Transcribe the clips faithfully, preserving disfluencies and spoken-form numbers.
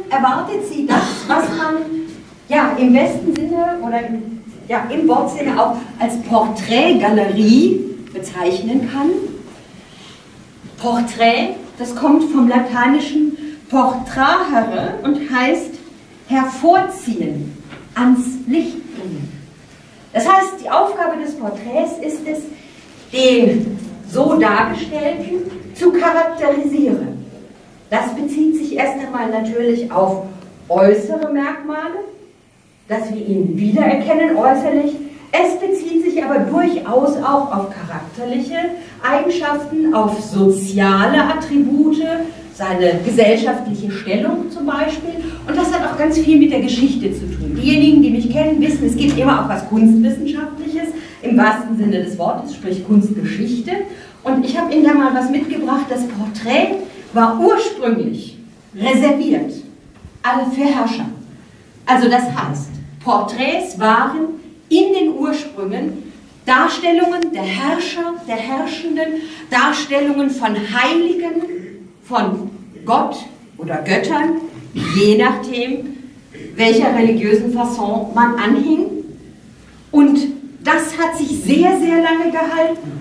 erwartet sie das, was man ja, im besten Sinne oder im, ja, im Wortsinne auch als Porträtgalerie bezeichnen kann. Porträt, das kommt vom lateinischen portrahere und heißt hervorziehen, ans Licht bringen. Das heißt, die Aufgabe des Porträts ist es, den so Dargestellten zu charakterisieren. Das bezieht sich erst einmal natürlich auf äußere Merkmale, dass wir ihn wiedererkennen äußerlich. Es bezieht sich aber durchaus auch auf charakterliche Eigenschaften, auf soziale Attribute, seine gesellschaftliche Stellung zum Beispiel. Und das hat auch ganz viel mit der Geschichte zu tun. Diejenigen, die mich kennen, wissen, es gibt immer auch was Kunstwissenschaftliches, im wahrsten Sinne des Wortes, sprich Kunstgeschichte. Und ich habe Ihnen da mal was mitgebracht. Das Porträt war ursprünglich reserviert für Herrscher. Also das heißt, Porträts waren in den Ursprüngen Darstellungen der Herrscher, der Herrschenden, Darstellungen von Heiligen, von Gott oder Göttern, je nachdem, welcher religiösen Fasson man anhing. Und das hat sich sehr, sehr lange gehalten.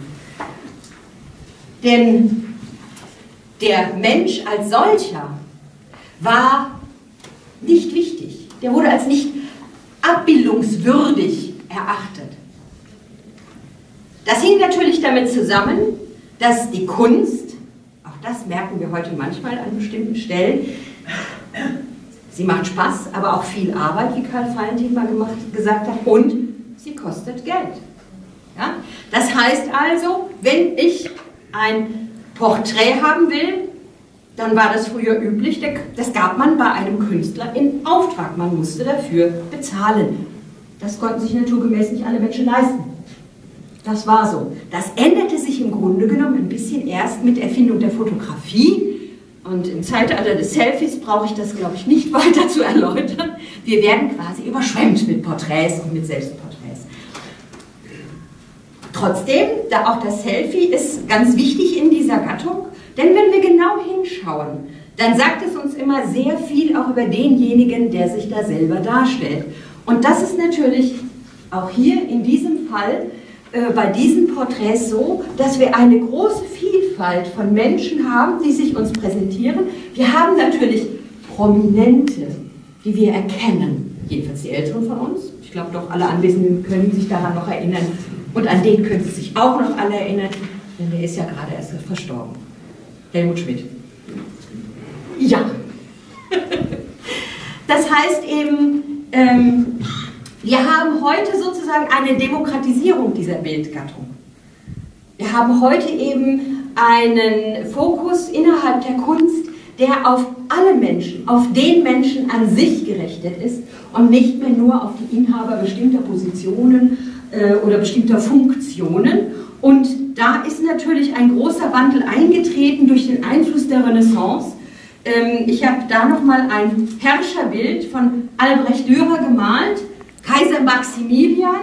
Denn der Mensch als solcher war nicht wichtig. Der wurde als nicht abbildungswürdig erachtet. Das hing natürlich damit zusammen, dass die Kunst, auch das merken wir heute manchmal an bestimmten Stellen, sie macht Spaß, aber auch viel Arbeit, wie Karl Valentin mal gemacht, gesagt hat, und sie kostet Geld. Ja? Das heißt also, wenn ich ein Porträt haben will, dann war das früher üblich, das gab man bei einem Künstler in Auftrag, man musste dafür bezahlen. Das konnten sich naturgemäß nicht alle Menschen leisten. Das war so. Das änderte sich im Grunde genommen ein bisschen erst mit Erfindung der Fotografie. Und im Zeitalter des Selfies brauche ich das, glaube ich, nicht weiter zu erläutern. Wir werden quasi überschwemmt mit Porträts und mit Selbstporträts. Trotzdem, da auch das Selfie ist ganz wichtig in dieser Gattung, denn wenn wir genau hinschauen, dann sagt es uns immer sehr viel auch über denjenigen, der sich da selber darstellt. Und das ist natürlich auch hier in diesem Fall äh, bei diesen Porträts so, dass wir eine große Vielfalt von Menschen haben, die sich uns präsentieren. Wir haben natürlich Prominente, die wir erkennen, jedenfalls die Älteren von uns. Ich glaube doch, alle Anwesenden können sich daran noch erinnern und an den können Sie sich auch noch alle erinnern, denn der ist ja gerade erst verstorben. Helmut Schmidt. Ja. Das heißt eben, ähm, wir haben heute sozusagen eine Demokratisierung dieser Bildgattung. Wir haben heute eben einen Fokus innerhalb der Kunst, der auf alle Menschen, auf den Menschen an sich gerichtet ist und nicht mehr nur auf die Inhaber bestimmter Positionen äh, oder bestimmter Funktionen. Und da ist natürlich ein großer Wandel eingetreten durch den Einfluss der Renaissance. Ähm, ich habe da nochmal ein Herrscherbild von Albrecht Dürer gemalt, Kaiser Maximilian.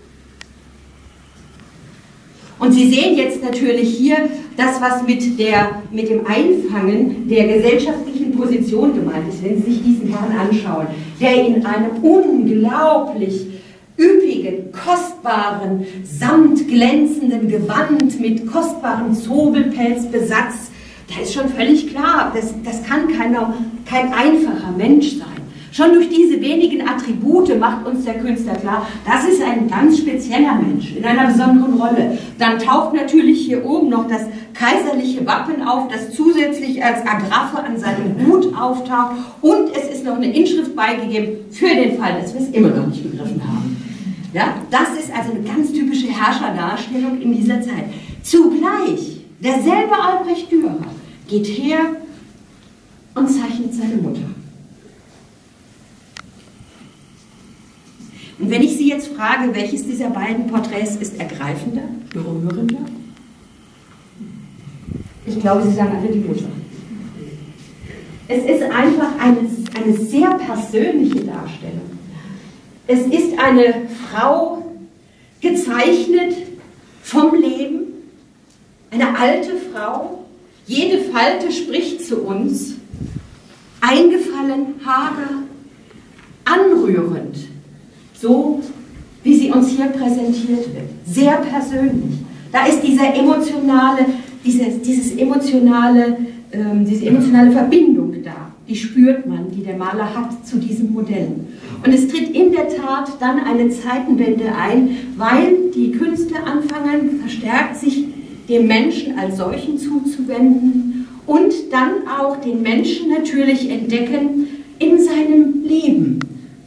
Und Sie sehen jetzt natürlich hier das, was mit, der, mit dem Einfangen der gesellschaftlichen Position gemeint ist, wenn Sie sich diesen Herrn anschauen, der in einem unglaublich üppigen, kostbaren, samtglänzenden Gewand mit kostbarem Zobelpelzbesatz, da ist schon völlig klar, das, das kann keiner, kein einfacher Mensch sein. Schon durch diese wenigen Attribute macht uns der Künstler klar, das ist ein ganz spezieller Mensch, in einer besonderen Rolle. Dann taucht natürlich hier oben noch das kaiserliche Wappen auf, das zusätzlich als Agraffe an seinem Hut auftaucht, und es ist noch eine Inschrift beigegeben, für den Fall, dass wir es immer noch nicht begriffen haben. Ja, das ist also eine ganz typische Herrscherdarstellung in dieser Zeit. Zugleich, derselbe Albrecht Dürer geht her und zeichnet seine Mutter. Und wenn ich Sie jetzt frage, welches dieser beiden Porträts ist ergreifender, berührender? Ich glaube, Sie sagen alle die Mutter. Es ist einfach eine, eine sehr persönliche Darstellung. Es ist eine Frau, gezeichnet vom Leben, eine alte Frau, jede Falte spricht zu uns, eingefallen zuweilen hager, anrührend, so wie sie uns hier präsentiert wird, sehr persönlich. Da ist dieser emotionale, dieses, dieses emotionale, ähm, diese emotionale Verbindung da, die spürt man, die der Maler hat zu diesen Modellen. Und es tritt in der Tat dann eine Zeitenwende ein, weil die Künstler anfangen, verstärkt sich dem Menschen als solchen zuzuwenden und dann auch den Menschen natürlich entdecken in seinem Leben.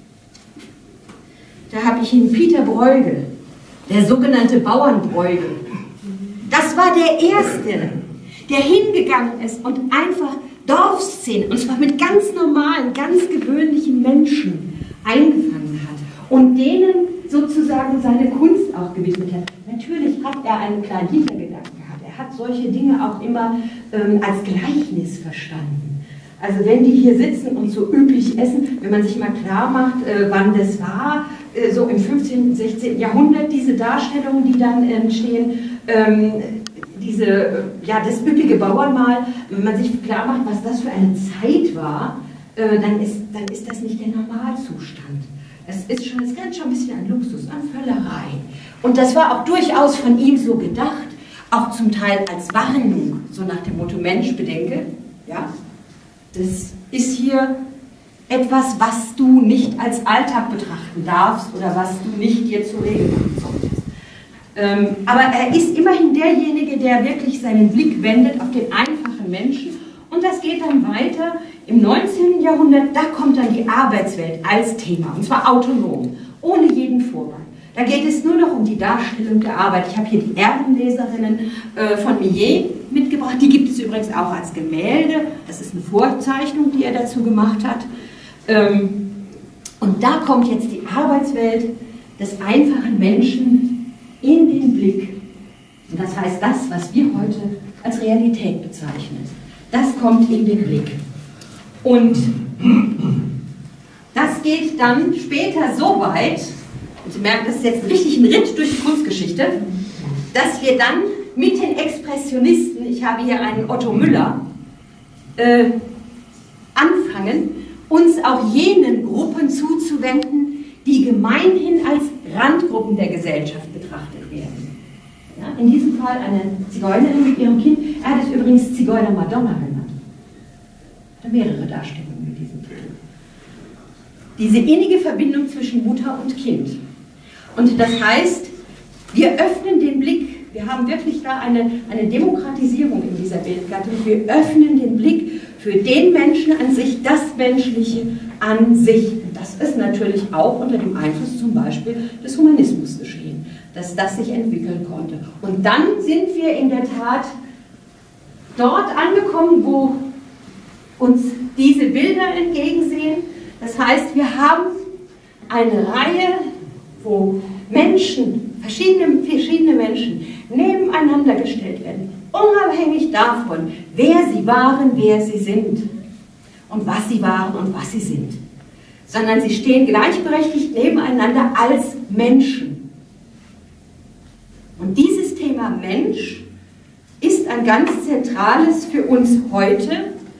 Da habe ich ihn Pieter Bruegel, der sogenannte Bauernbruegel. Das war der Erste, der hingegangen ist und einfach Dorfszenen, und zwar mit ganz normalen, ganz gewöhnlichen Menschen eingefangen hat und denen sozusagen seine Kunst auch gewidmet hat. Natürlich hat er einen kleinen Hintergedanken gehabt. Er hat solche Dinge auch immer ähm, als Gleichnis verstanden. Also wenn die hier sitzen und so üblich essen, wenn man sich mal klar macht, äh, wann das war, äh, so im fünfzehnten, sechzehnten Jahrhundert, diese Darstellungen, die dann entstehen, ähm, diese, äh, ja, das üppige Bauernmahl, wenn man sich klar macht, was das für eine Zeit war, äh, dann, ist, dann ist das nicht der Normalzustand. Es ist schon, es grenzt schon ein bisschen an Luxus, an Völlerei. Und das war auch durchaus von ihm so gedacht, auch zum Teil als Warnung, so nach dem Motto, Mensch, bedenke, ja, das ist hier etwas, was du nicht als Alltag betrachten darfst oder was du nicht dir zur Regel machen solltest. Ähm, aber er ist immerhin derjenige, der wirklich seinen Blick wendet auf den einfachen Menschen. Und das geht dann weiter im neunzehnten Jahrhundert, da kommt dann die Arbeitswelt als Thema, und zwar autonom, ohne jeden Vorbehalt. Da geht es nur noch um die Darstellung der Arbeit. Ich habe hier die Erdenleserinnen äh, von Millet mitgebracht, die gibt es übrigens auch als Gemälde, das ist eine Vorzeichnung, die er dazu gemacht hat. Ähm, und da kommt jetzt die Arbeitswelt des einfachen Menschen in den Blick. Und das heißt, das, was wir heute als Realität bezeichnen, das kommt in den Blick. Und das geht dann später so weit, und Sie merken, das ist jetzt richtig ein Ritt durch die Kunstgeschichte, dass wir dann mit den Expressionisten, ich habe hier einen Otto Müller, äh, anfangen, uns auch jenen Gruppen zuzuwenden, die gemeinhin als Randgruppen der Gesellschaft betrachtet werden. Ja, in diesem Fall eine Zigeunerin mit ihrem Kind, er hat es übrigens Zigeuner Madonna genannt. Da mehrere Darstellungen mit diesem Titel. Diese innige Verbindung zwischen Mutter und Kind. Und das heißt, wir öffnen den Blick, wir haben wirklich da eine, eine Demokratisierung in dieser Bildgattung, wir öffnen den Blick für den Menschen an sich, das Menschliche an sich. Und das ist natürlich auch unter dem Einfluss zum Beispiel des Humanismus geschehen, dass das sich entwickeln konnte. Und dann sind wir in der Tat dort angekommen, wo uns diese Bilder entgegensehen. Das heißt, wir haben eine Reihe, wo Menschen, verschiedene, verschiedene Menschen nebeneinander gestellt werden, unabhängig davon, wer sie waren, wer sie sind und was sie waren und was sie sind. Sondern sie stehen gleichberechtigt nebeneinander als Menschen. Und dieses Thema Mensch ist ein ganz zentrales für uns heute.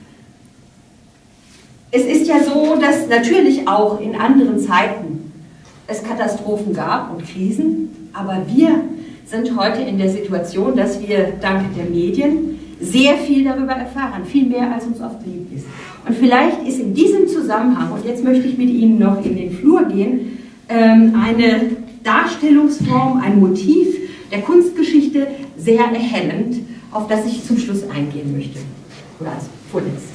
Es ist ja so, dass natürlich auch in anderen Zeiten es Katastrophen gab und Krisen, aber wir sind heute in der Situation, dass wir dank der Medien sehr viel darüber erfahren, viel mehr als uns oft lieb ist. Und vielleicht ist in diesem Zusammenhang, und jetzt möchte ich mit Ihnen noch in den Flur gehen, eine Darstellungsform, ein Motiv der Kunstgeschichte sehr erhellend, auf das ich zum Schluss eingehen möchte. Oder als vorletztes.